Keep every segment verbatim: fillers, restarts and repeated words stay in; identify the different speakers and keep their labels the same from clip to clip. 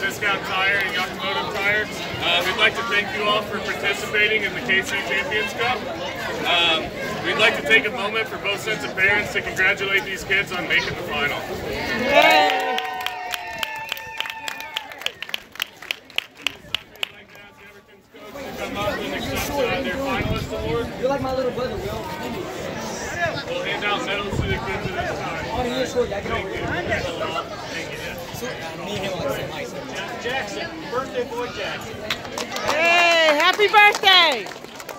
Speaker 1: Discount Tire and Yakamoto Tire. Uh, we'd like to thank you all for participating in the K C Champions Cup. Um, we'd like to take a moment for both sets of parents to congratulate these kids on making the final. Yay! Come up and accept uh, their finalist award.
Speaker 2: You're like my little brother, Will.
Speaker 1: We'll hand out medals to the kids at this time.
Speaker 2: Oh, you're short. I can over here.
Speaker 1: Thank you.
Speaker 2: Me and him on the same height.
Speaker 1: Jackson, birthday boy Jackson.
Speaker 3: Hey, happy birthday!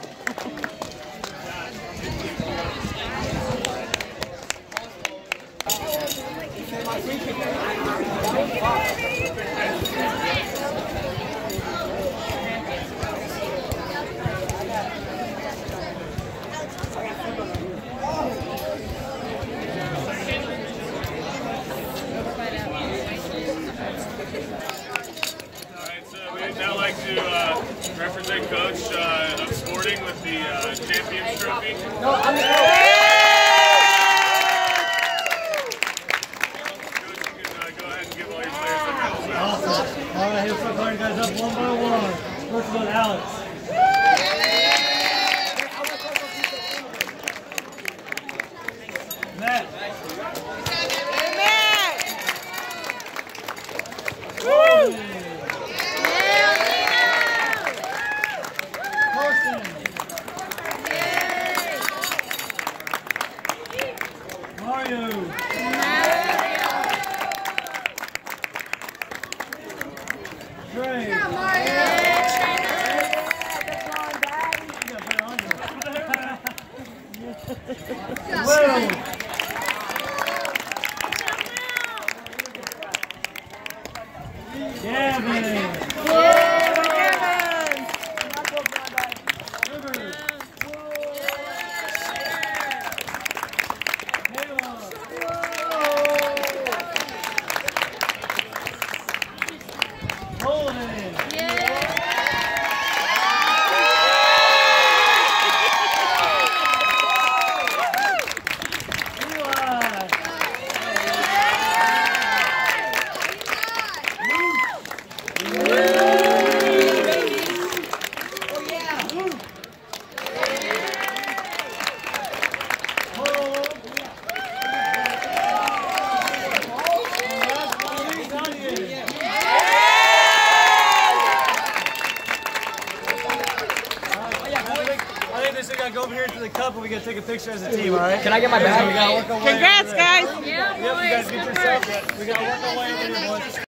Speaker 1: Now like to uh, represent Coach uh, of Sporting with the uh, Champions Trophy.
Speaker 2: No, I'm the
Speaker 1: Coach, you can uh, go ahead and give all your players a round of applause.
Speaker 4: Awesome. All right, here's our guys up one by one. First one, Alex. Matt.
Speaker 3: Woo!
Speaker 4: Mario. Trey. Will. Gavin. We gotta go over here to the cup and we gotta take a picture as a team, alright?
Speaker 2: Can I get my bag?
Speaker 3: Congrats, guys!
Speaker 5: Yeah,
Speaker 4: yep, you guys get yourself. We gotta work our way over here, boys.